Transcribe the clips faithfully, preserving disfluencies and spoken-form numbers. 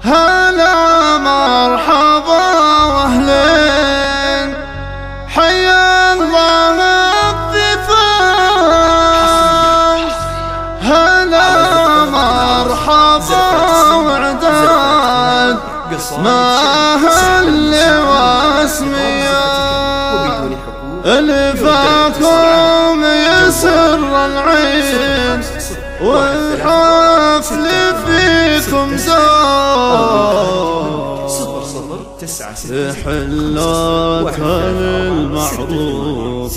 هلا مرحبا واهلين، حيا الله الضيفان. هلا مرحبا وعداد ما هل واسميا، الفاكم يسر العين والحفل فيكم زاد. حلات المعروف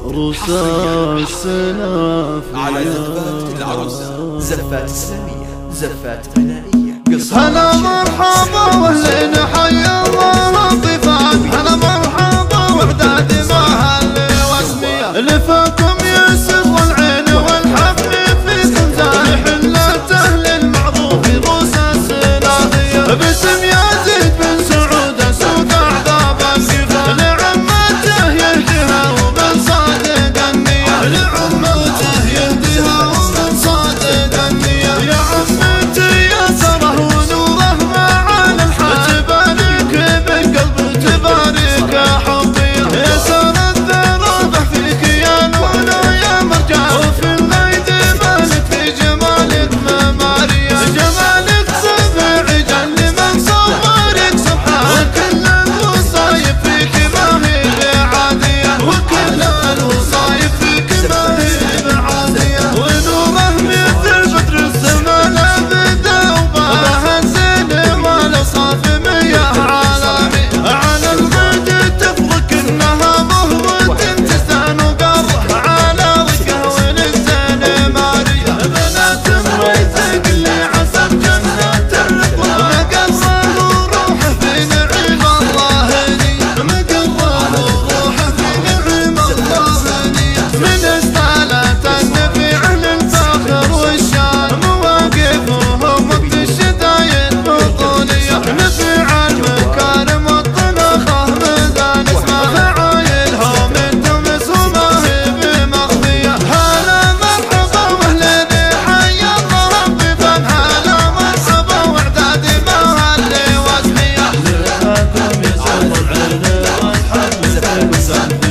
رصاصنا على زفات العروسة، زفات إسلامية، زفات غنائية. هلا مرحبا واهلين، حيا الله الضيفان. هلا مرحبا وعداد ما هل واسمية، لفاكم يسر العين والحفل فيكم زاد. حلات أهل المعروف رصاصنا باسم يزيد بن سعود سوق أعذاب القفا، لعمته يهديها ومن صادق النية، لعمته يهديها ومن صادق النية. يا عمتي يا سره ونوره ما على الحال، تبارك بالقلب تبارك حبي، يا سر الذرابح فيك يا نونو يا مرجان، وفي الليل مالك في جمالك ممارية، جمالك سبع جل من صورك سبحان، وكل الوصايف فيك ما هي بعادية، وكل الوصايف فيك ما هي بعادية. ونوره مثل بدر السما لا بدا وباه، الزين ولا صاف مياه عالمي، على الغد تفرق انها مهوة تستان وقره، على وجه والزين مارية، بنات مريتك اللي عسى بجنة الرضوان، مقره وروحه في نعيم الله هنية، مقره وروحه في نعيم الله هنية. من استالت النبيع للفخر والشان، مواقفهم وقت الشدايد بطولية، نبيع المكارم والطنخة ميزان اسمها، عايلهم انتم اسمها بمخفية. هلا مرحبا واهلين، حيا الله الضيفان. هلا مرحبا وعدادي ما هل واسمية، لفاكم يسر العين والحفل فيكم زاد.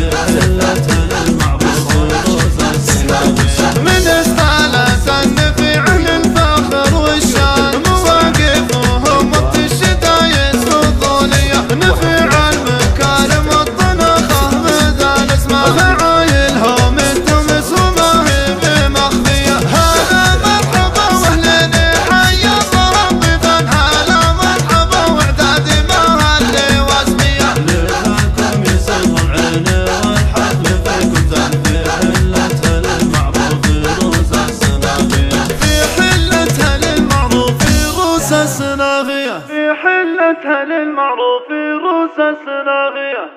من استالت النبيع للفخر والشان، مواقفهم وقت الشدايد بطولية، نفيع المكارم والطنخة ميزان اسمها، عايلهم انتم اسمها بمخفية. هلا مرحبا واهلين، حيا الله الضيفان. هلا مرحبا وعدادي ما هل واسمية، لفاكم يسر العين والحفل فيكم زاد. في حلتها للمعروف روس الصناغية، في حلتها للمعروف روس الصناغية.